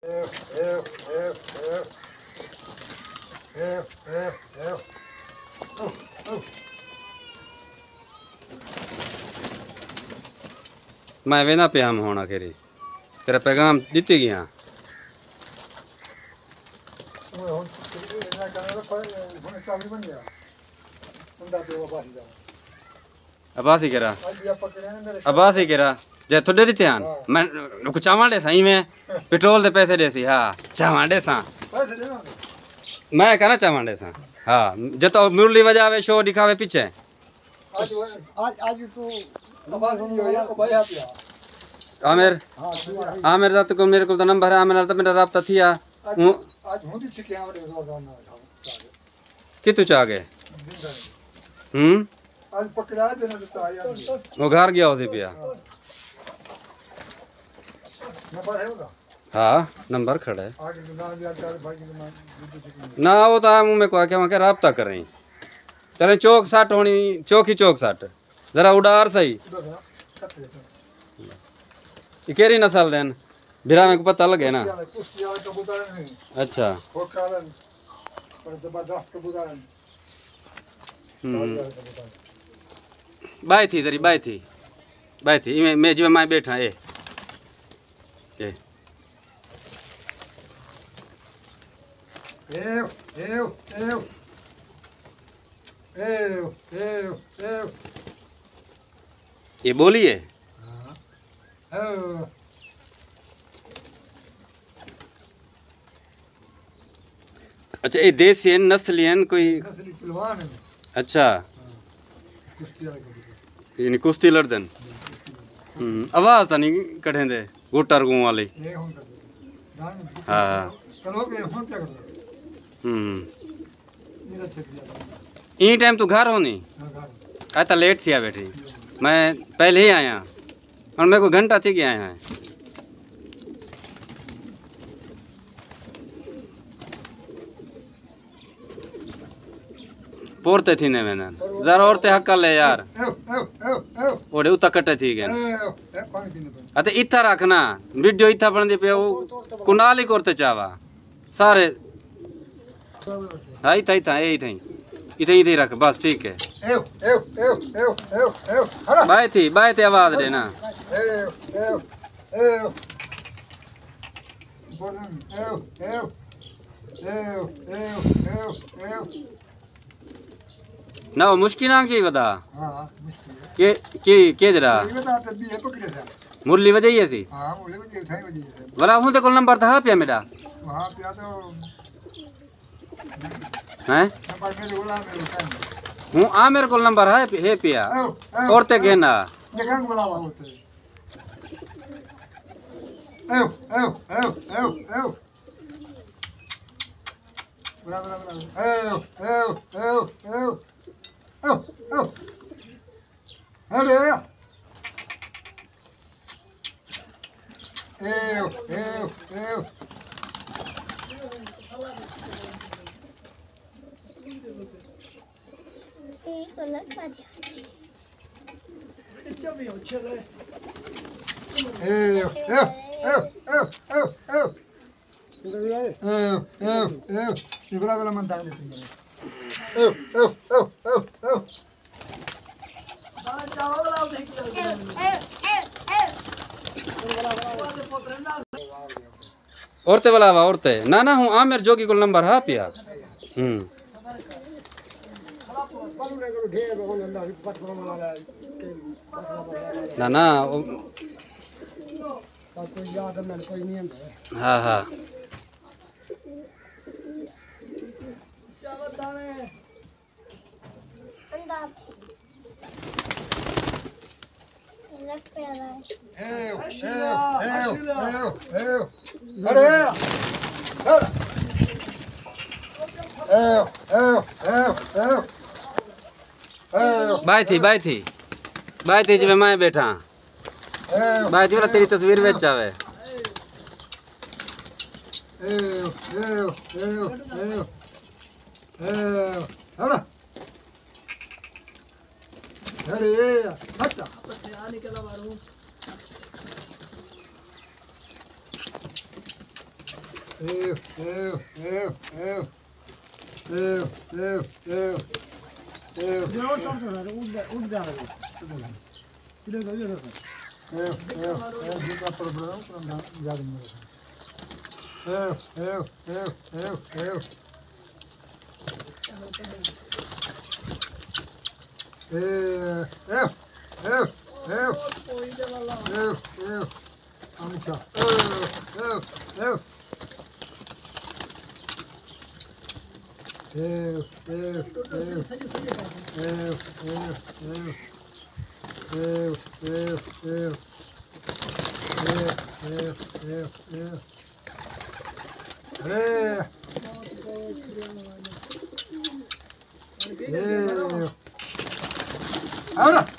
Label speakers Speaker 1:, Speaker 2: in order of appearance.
Speaker 1: मैं वेना पे हम होना केरी तेरा पैगाम दीती गया अब्बास ही करा अब्बास ही करा जे थोड़े रीते आन मैं कुछ चावल दे सही में पेट्रोल दे पैसे दे सी हाँ चावल दे सा मैं कहना चावल दे सा हाँ जे तो मुरली बजावे शो दिखावे पीछे
Speaker 2: आज तो
Speaker 1: आमिर आमिर दा तो मेरे को तो नंबर है आमिर तो मेरा राब्ता थिया
Speaker 2: आज होती छिके हमरे
Speaker 1: कि तू चाह गए
Speaker 2: आज पकड़ा देना तो आया
Speaker 1: वो घर गया उसे पिया
Speaker 2: नंबर है उसका
Speaker 1: हाँ नंबर खड़ा है
Speaker 2: आगे नाम यार चार भाई के नाम
Speaker 1: ना वो तो मुँह में को आके वहाँ के राब्ता कर रही तेरे चौक साट होनी चौक ही चौक साट जरा उड़ार सही ये केरी नस्ल देन बिरा में को पता लगे ना अच्छा बाई थी तेरी बाई थी मैं जो मैं बैठा ए ये बोलिए अच्छा ये देसी नस्लियन कोई अच्छा यानी कुश्ती लड़दन आवाज तो नहीं कढ़े दे गुटर गुँ वाली हाँ ई टाइम तू घर होनी आया तो लेट थी आ बैठी मैं पहले ही आया और मेरे को घंटा थी गया है पोरते थी ने मैंने जरा औरते हक ले यार ओडे उता कटे थी गए अते इथा रखना वीडियो इथा बनदी पे वो कुनाल ही करते चावा सारे हाई थाई था यही थी इधर रख बस ठीक है बाय थी आवाज देना ना वो मुश्किल आंग चाहिए बता के जरा मुरली वजह सी वाला हूँ तो कल नंबर था पिया मेरा हैं हूँ आ मेरे को नंबर है पिया और ते कहना औरते वाला औरते ना हूँ आ मेरे जोगी को नंबर है पिया ना हाँ हाँ बाई थी जब मैं बैठा बाई थी वाला तेरी तस्वीर बेच आवे
Speaker 2: Ahora.